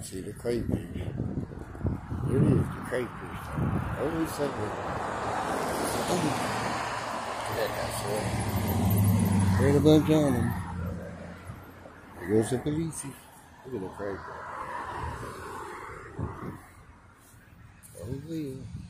I see the crayfish. Here it is, the crayfish. Holy something. That guy, there's a bunch on them. There goes the police. Look at the crayfish. Oh, yeah.